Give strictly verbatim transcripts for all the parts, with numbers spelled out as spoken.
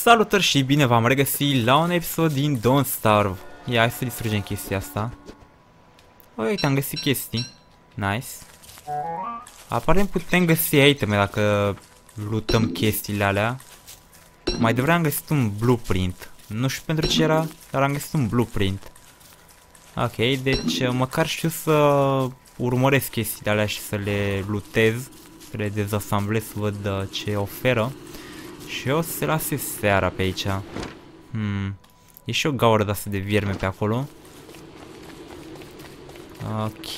Salutări și bine v-am regăsit la un episod din Don't Starve. Ia, hai să distrugem chestia asta. Uite, am găsit chestii. Nice. Aparent putem găsi iteme dacă lutăm chestiile alea. Mai devreme am găsit un blueprint. Nu știu pentru ce era, dar am găsit un blueprint. Ok, deci măcar știu să urmăresc chestiile alea și să le lutez, să le dezasamblez, să văd ce oferă. Și eu se lase seara pe aici. Hmm. E și o gaură de asta de vierme pe acolo. Ok.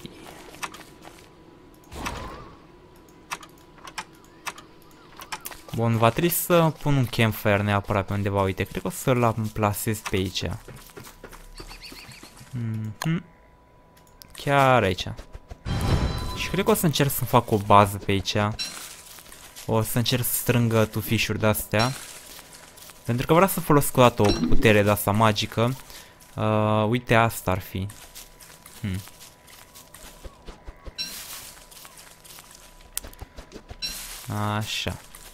Bun, va trebui să pun un campfire neapărat pe undeva. Uite, cred că o să-l plasez pe aici. Mm-hmm. Chiar aici. Și cred că o să încerc să fac o bază pe aici. O să încerc să strâng tufișuri de-astea. Pentru că vreau să folosesc o dată o putere de-asta magică. Uh, uite, asta ar fi. Hmm. Așa.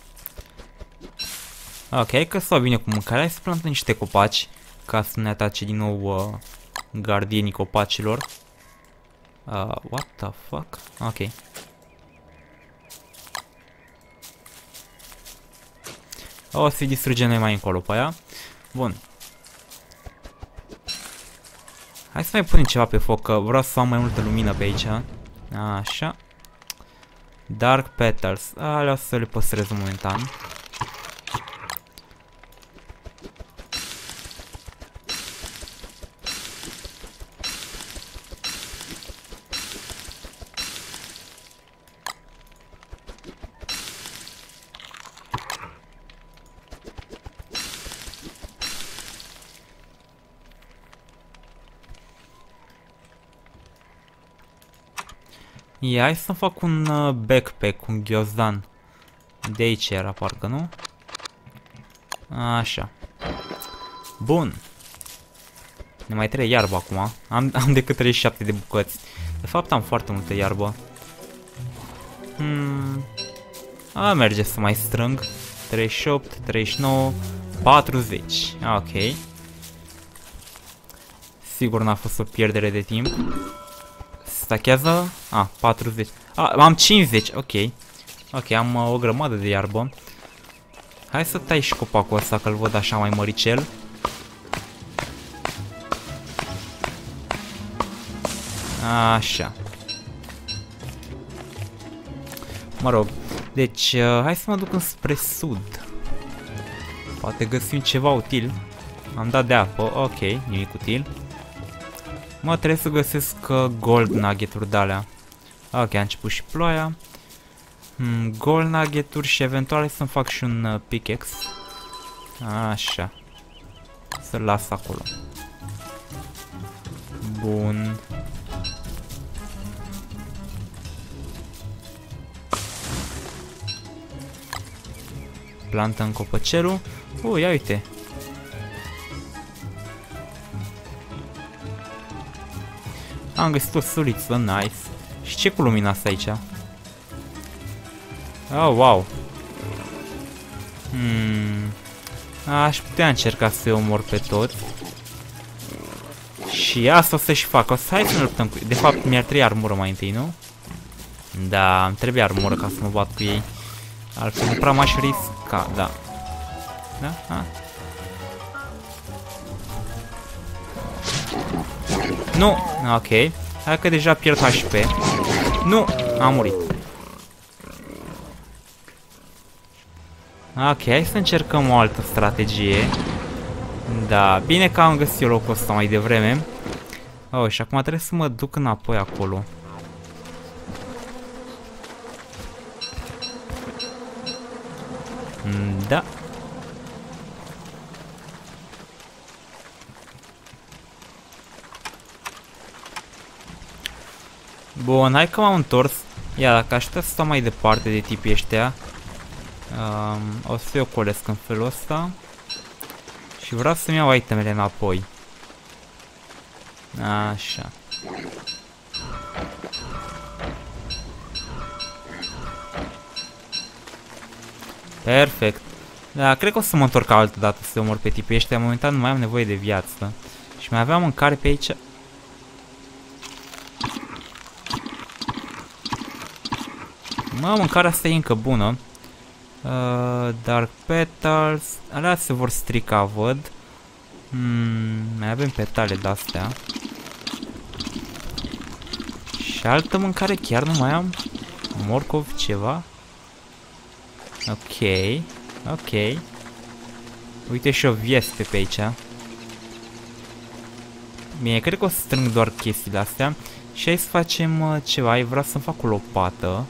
Ok, că stau bine cu mâncarea. Hai să plantăm niște copaci ca să ne atace din nou uh, gardienii copacilor. Uh, what the fuck? Ok. O să-i distrugem noi mai încolo pe aia. Bun. Hai să mai punem ceva pe foc, că vreau să am mai multă lumină pe aici. Așa. Dark Petals. Alea o să le păstrez momentan. Ia, hai să fac un uh, backpack, un ghiozdan. De aici era, parcă, nu? Așa. Bun. Ne mai trebuie iarbă acum. Am, am decât treizeci și șapte de bucăți. De fapt am foarte multă iarbă. Hmm. A, merge să mai strâng. treizeci și opt, treizeci și nouă, patruzeci. Ok. Sigur n-a fost o pierdere de timp. Stachează? A, patruzeci. A, am cincizeci, ok. Ok, am uh, o grămadă de iarbă. Hai să tai și copacul ăsta, că-l văd așa mai măricel. Așa. Mă rog. Deci, uh, hai să mă duc înspre sud. Poate găsim ceva util. Am dat de apă, ok, nimic util. Mă, trebuie să găsesc uh, gold nugget-uri de-alea. Ok, a început și ploaia. Hmm, gold nugget-uri și eventual să-mi fac și un uh, pickaxe. Așa. Să-l las acolo. Bun. Plantăm copăcelul. Uh, ia uite. Am găsit o suliță, nice. Și ce cu lumina asta aici? Oh, wow. Hmm. Aș putea încerca să-i omor pe toți. Și asta o să-și fac. O să hai să ne luptăm cu ei. De fapt, mi-ar trebui armură mai întâi, nu? Da, îmi trebuie armură ca să mă bat cu ei. Altfel nu prea m-aș risca, da. Da? Ha? Nu! Ok. Hai că deja pierd H P. Nu! Am murit. Ok, hai să încercăm o altă strategie. Da, bine că am găsit locul ăsta mai devreme. Oh, și acum trebuie să mă duc înapoi acolo. Da. Bun, hai că m-am întors. Ia, dacă aș putea să stau mai departe de tipii ăștia, um, o să-i ocolesc în felul ăsta. Și vreau să-mi iau itemele înapoi. Așa. Perfect. Da, cred că o să mă întorc altă dată să omor pe tipii ăștia. Momentan nu mai am nevoie de viață. Și mai aveam mâncare pe aici. Mă, mâncarea asta e încă bună. Uh, Dark Petals. Alea se vor strica, văd. Hmm, mai avem petale de-astea. Și altă mâncare chiar nu mai am. Morcov, ceva. Ok. Ok. Uite și o vieste pe aici. Bine, cred că o să strâng doar chestiile astea. Și hai să facem uh, ceva. Eu vreau să-mi fac o lopată.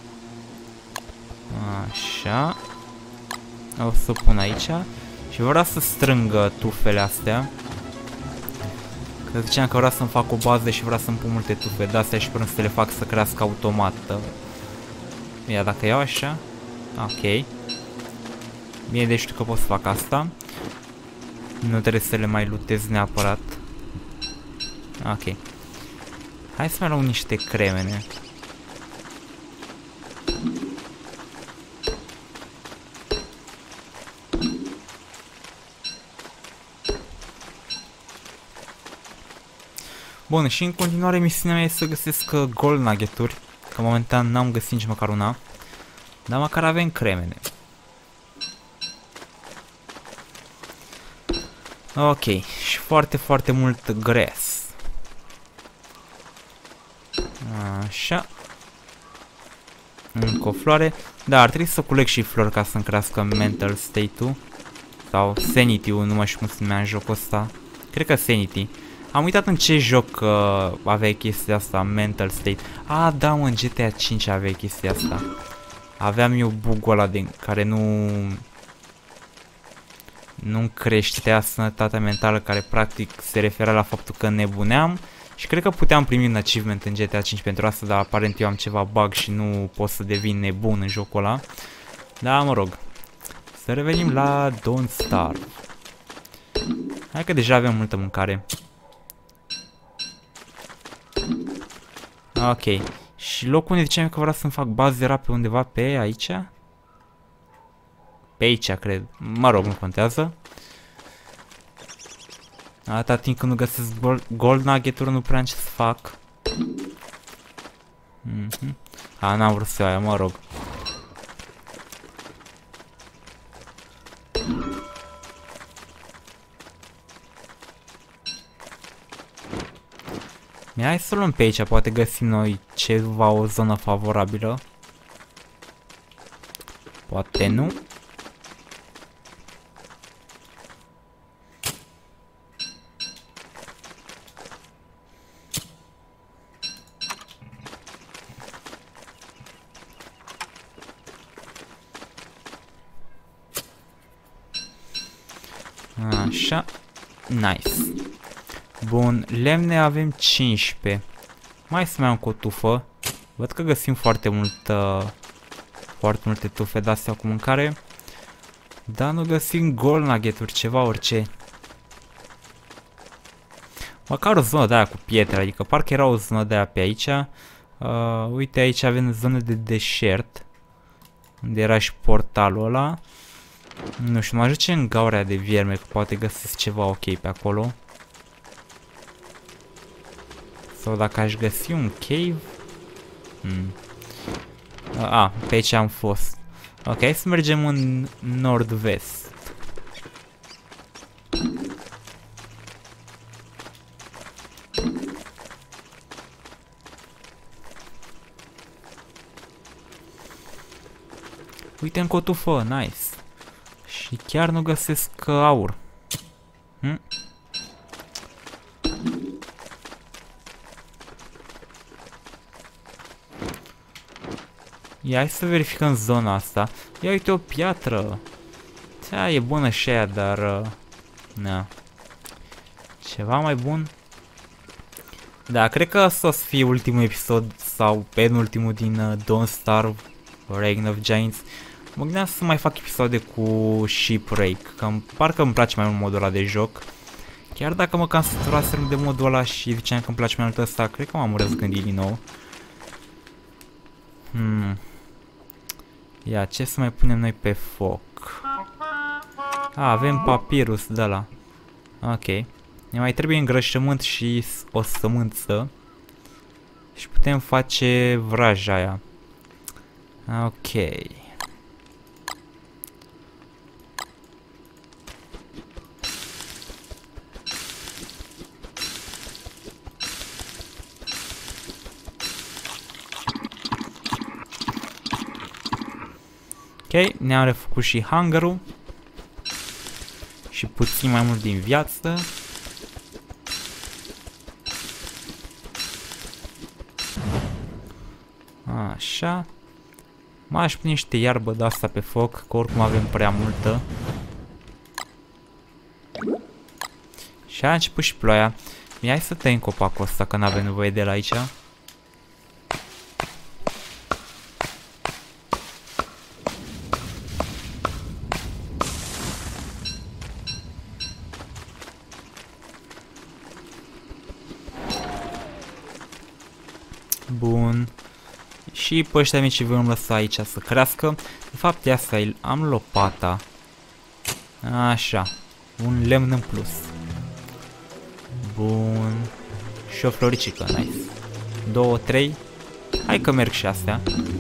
Așa. O să o pun aici. Și vreau să strâng tufele astea. Că ziceam că vreau să-mi fac o bază și vreau să-mi pun multe tufe de astea și până să le fac să crească automat. Ia, dacă iau așa. Ok. Bine, deci știu că pot să fac asta. Nu trebuie să le mai lutez neapărat. Ok. Hai să mai luăm niște cremene. Bun, și în continuare misiunea mea e să găsesc uh, gold nugget-uri. Că momentan n-am găsit nici măcar una. Dar măcar avem cremene. Ok, și foarte, foarte mult gres. Așa. Încă o floare. Da, ar trebui să culeg și flori ca să-mi crească mental state-ul. Sau sanity-ul, nu mai știu cum se numea în jocul ăsta. Cred că sanity. Am uitat în ce joc uh, avea chestia asta, mental state. Ah, da, mă, în G T A cinci avea chestia asta. Aveam eu bug-ul ăla de care nu... Nu creștea sănătatea mentală, care practic se referea la faptul că nebuneam. Și cred că puteam primi un achievement în G T A cinci pentru asta, dar aparent eu am ceva bug și nu pot să devin nebun în jocul ăla. Da, mă rog. Să revenim la Don't Starve. Hai că deja avem multă mâncare. Ok. Și locul unde ziceam că vreau să-mi fac bază era pe undeva pe aici? Pe aici, cred. Mă rog, nu contează. Atâta timp când nu găsesc gold, gold nugget-uri, nu prea am ce să fac. Mm-hmm. A, n-am vrut să aia, mă rog. Hai să luăm pe aici, poate găsim noi ceva, o zonă favorabilă. Poate nu. Așa. Nice. Bun, lemne avem cincisprezece. Mai să mai am cu o tufă. Văd că găsim foarte mult, uh, foarte multe tufe de-astea cu mâncare. Dar nu găsim gold nugget-uri, ceva, orice. Măcar o zonă de-aia cu pietre, adică parcă era o zonă de-aia pe aici. Uh, uite, aici avem zonă de deșert. Unde era și portalul ăla. Nu știu, mă ajunge în gaura de vierme, că poate găsesc ceva ok pe acolo. Sau dacă aș găsi un cave. Hmm. A, pe aici am fost. Ok, hai să mergem în nord-vest. Uite încă o tufă, nice. Și chiar nu găsesc aur. Hmm? Ia, hai să verificăm zona asta. Ia uite o piatră. Da, e bună și aia, dar... Uh, na. Ceva mai bun? Da, cred că asta o să fie ultimul episod sau penultimul din uh, Don't Starve, Reign of Giants. Mă gândeam să mai fac episoade cu Shipwreck, că parcă îmi place mai mult modul ăla de joc. Chiar dacă mă cam săturasem de modul ăla și ziceam că îmi place mai mult ăsta, cred că m-am răzgândit din nou. Hmm. Ia, ce să mai punem noi pe foc? A, avem papirus de la. Ok. Ne mai trebuie îngrășământ și o sămânță. Și putem face vraja aia. Ok. Ok, ne-am refăcut și hunger-ul. Și puțin mai mult din viață. Așa. Mai aș pune niște iarbă de asta pe foc, că oricum avem prea multă. Și a început și ploaia. Bine, hai să tăiem copacul ăsta, că n-avem nevoie de el aici. Bun. Și pe ăștia mici vom lăsa aici să crească. De fapt, ia să am lopata. Așa. Un lemn în plus. Bun. Și o floricică, nice. Două, trei. Hai că merg și astea.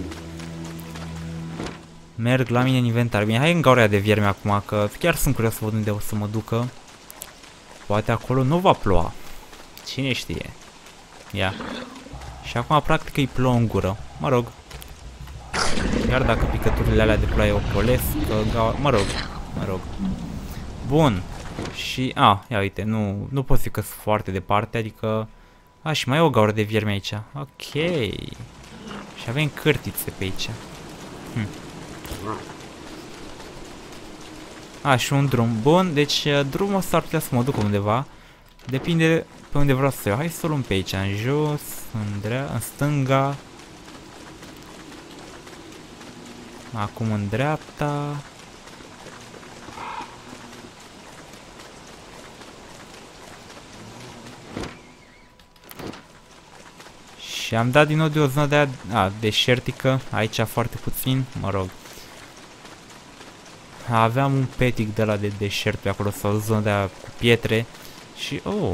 Merg la mine în inventar. Bine, hai în gaura de vierme acum, că chiar sunt curios să văd unde o să mă ducă. Poate acolo nu va ploua. Cine știe. Ia. Și acum practic îi plouă în gură. Mă rog. Chiar dacă picăturile alea de ploaie ocolesc, că, mă rog, mă rog. Bun. Și, a, ia uite, nu, nu pot fi că sunt foarte departe, adică... A, și mai e o gaură de viermi aici. Ok. Și avem cârtițe pe aici. Hm. A, și un drum. Bun, deci drumul ăsta ar putea să mă duc undeva. Depinde pe unde vreau să iau. Hai să o luăm pe aici, în jos, în, drea în stânga. Acum în dreapta. Și am dat din nou de o zonă de aia, a, deșertică. Aici foarte puțin, mă rog. Aveam un petic de la de deșert pe acolo, sau o zonă de aia cu pietre. Și, oh.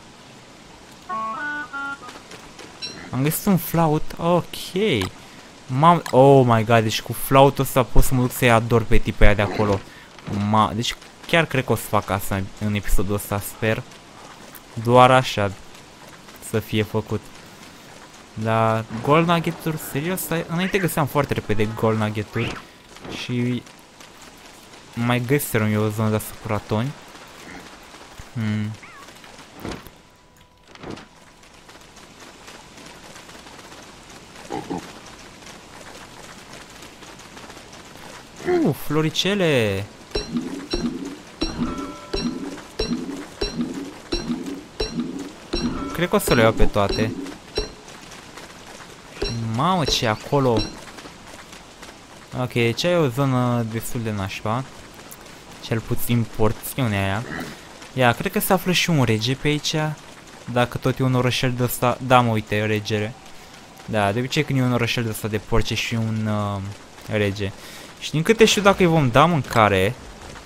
Am găsit un flaut, ok. Mam, oh my god, deci cu flautul ăsta pot să mă duc să-i ador pe tipul aia de acolo. Ma, deci chiar cred că o să fac asta în episodul ăsta, sper. Doar așa să fie făcut. Dar gold nugget-uri, serios, înainte găseam foarte repede gold nugget-uri. Și mai găsiserăm eu o zonă de asta cu ratoni. Hmm. Uh, floricele! Cred că o să le iau pe toate. Mamă, ce e acolo! Ok, deci e o zonă destul de nașpa. Cel puțin porțiunea aia. Ia, cred că se află și un rege pe aici. Dacă tot e un orășel de ăsta. Da, mă, uite, regele. Da, de obicei când e un orășel de ăsta de porci și un uh, rege. Și din câte știu, dacă îi vom da mâncare.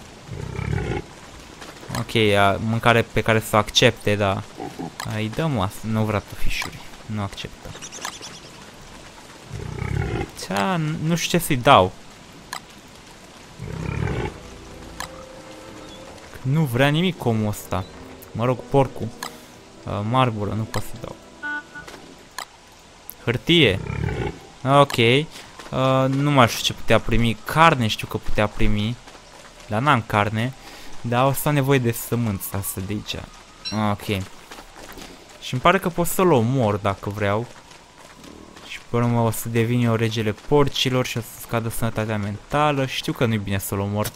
Ok, a, mâncare pe care să o accepte, da. Îi dăm asta, nu vrea fișuri. Nu acceptă. Cea, nu știu ce să-i dau. Nu vrea nimic omul ăsta. Mă rog, porcul. Uh, marbură, nu pot să dau. Hârtie. Ok. Uh, nu mai știu ce putea primi. Carne știu că putea primi. Dar n-am carne. Dar o să am nevoie de sămânță asta de aici. Ok. Și îmi pare că pot să-l omor dacă vreau. Și pe urmă o să devin eu regele porcilor și o să scadă sănătatea mentală. Știu că nu-i bine să-l omor.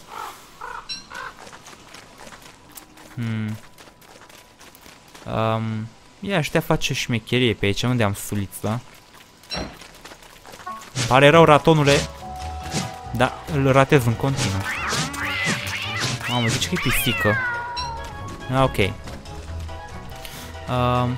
Hmm. Um, ia, aș putea face o șmecherie pe aici. Unde am sulița? Pare rău, ratonule. Da, îl ratez în continuu. Mamă, zici că e pisică. Ok. Um,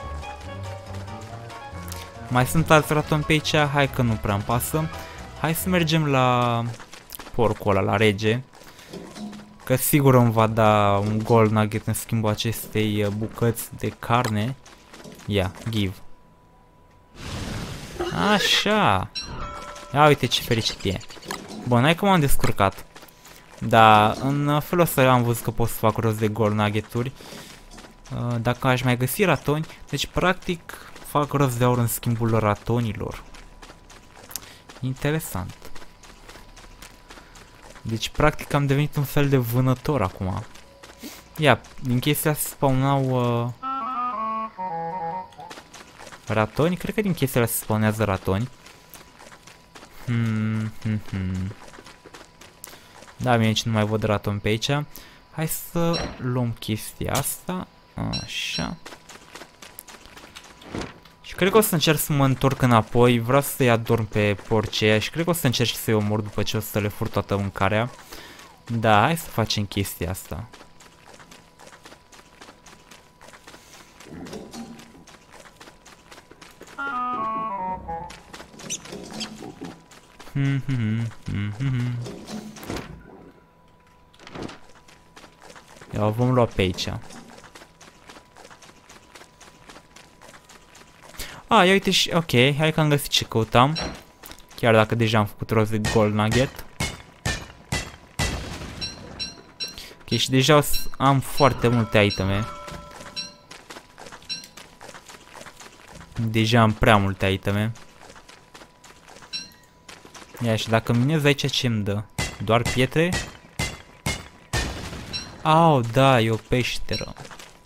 mai sunt alți ratoni pe aici. Hai că nu prea îmi pasă. Hai să mergem la porcul ăla, la rege. Că sigur îmi va da un gold nugget în schimbul acestei bucăți de carne. Ia, give. Așa. Ia uite ce fericit e. Bun, hai că m-am descurcat. Da, în felul ăsta am văzut că pot să fac rost de gold nugget-uri. Dacă aș mai găsi ratoni, deci practic fac rost de aur în schimbul ratonilor. Interesant. Deci practic am devenit un fel de vânător acum. Ia, din chestia se spawnau uh, ratoni, cred că din chestia se spawnează ratoni. Hmm, hmm, hmm. Da, bine, aici nu mai văd raton pe aici. Hai să luăm chestia asta. Așa. Și cred că o să încerc să mă întorc înapoi. Vreau să-i adorm pe porceia și cred că o să încerc să-i omor după ce o să le fur toată mâncarea. Da, hai să facem chestia asta. Hmm, hmm, hmm, hmm. Ia, o vom lua pe aici. Ah, ia uite și... Ok, hai că am găsit ce căutam. Chiar dacă deja am făcut rost de gold nugget. Ok, și deja am foarte multe iteme. Deja am prea multe iteme. Ia, și dacă minez aici, ce îmi dă? Doar pietre? Au, da, e o peșteră.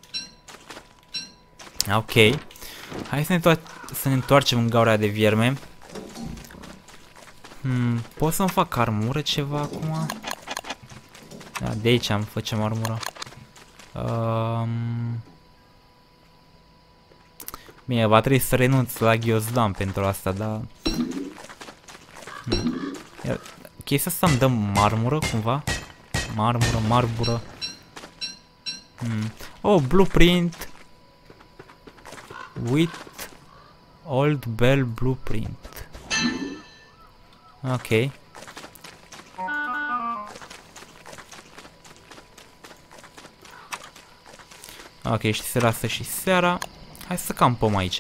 Ok. Hai să ne, să ne întoarcem în gaura de vierme. Hmm, pot să-mi fac armură ceva acum? Da, de aici am facem armură. Um... Bine, va trebui să renunț la ghiozdan pentru asta, dar... Hmm. Iar, chestia asta îmi dă marmură cumva? Marmură, marbură. Hmm. Oh, blueprint. With old bell blueprint. Ok. Ok, și se lasă și seara. Hai să campăm aici.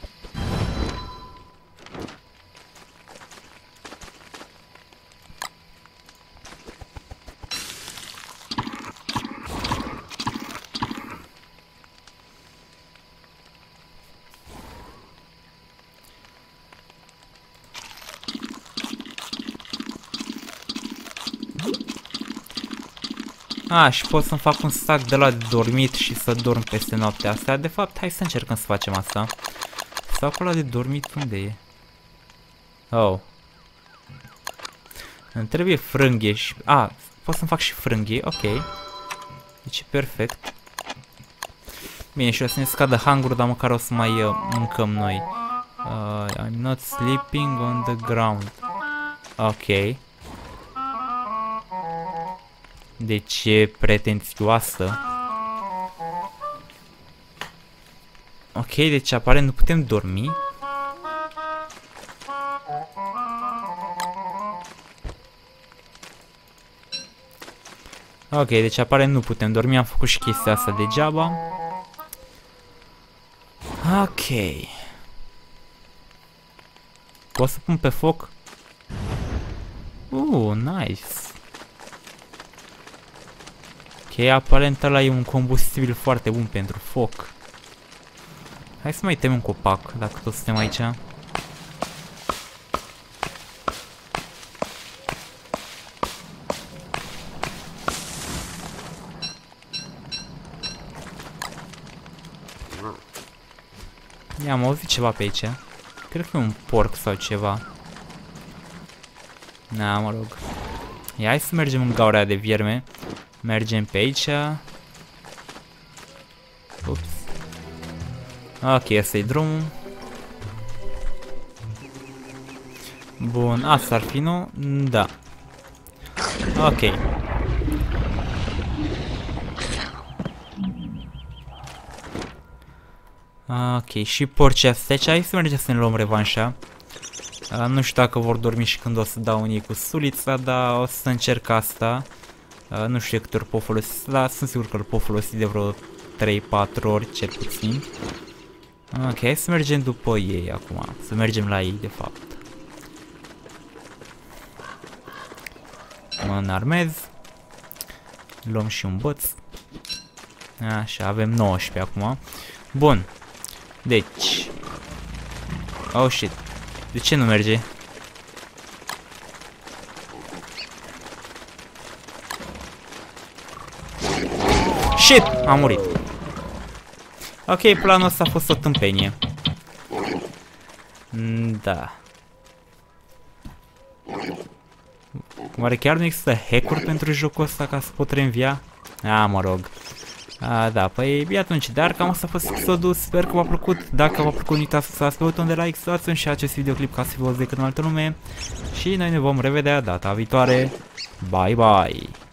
A, și pot să-mi fac un sac de la dormit și să dorm peste noaptea asta. De fapt, hai să încercăm să facem asta. Sacul ăla de dormit unde e? Oh. Îmi trebuie frânghie și... A, pot să-mi fac și frânghie, ok. Deci e perfect. Bine, și o să ne scadă hunger, dar măcar o să mai uh, mâncăm noi. Uh, I'm not sleeping on the ground. Ok. Deci e pretențioasă. Ok, deci aparent nu putem dormi. Ok, deci aparent nu putem dormi. Am făcut și chestia asta degeaba. Ok. Pot să pun pe foc? Uh, nice. Ok, aparent ăla e un combustibil foarte bun pentru foc. Hai să mai tem un copac, dacă tot suntem aici. Ia, am auzit ceva pe aici. Cred că e un porc sau ceva. Na, mă rog. Ia, hai să mergem în gaura de vierme. Mergem pe aici. Ups. Ok, ăsta-i drumul. Bun, asta ar fi, nu? Da. Ok. Ok, și porcii astea. Hai să mergem să ne luăm revanșa. Uh, nu știu dacă vor dormi și când o să dau unii cu sulița, dar o să încerc asta. Uh, nu știu de câte ori pot folosi, dar sunt sigur că îl pot folosi de vreo trei patru ori cel puțin. Ok, hai să mergem după ei acum. Să mergem la ei, de fapt. Mă înarmez. Luăm și un băț. Așa, avem nouăsprezece acum. Bun. Deci. Oh shit. De ce nu merge? Shit! Am murit. Ok, planul ăsta a fost o tâmpenie. Da. Oare chiar nu există hack-uri pentru jocul ăsta ca să pot reînvia? A, mă rog. A, da, păi bine atunci, dar cam asta a fost episodul, sper că v-a plăcut. Dacă v-a plăcut, nu uitați să dați pe butonul de like, să dați și acest videoclip ca să vă văd de cât mai altă lume. Și noi ne vom revedea data viitoare. Bye, bye!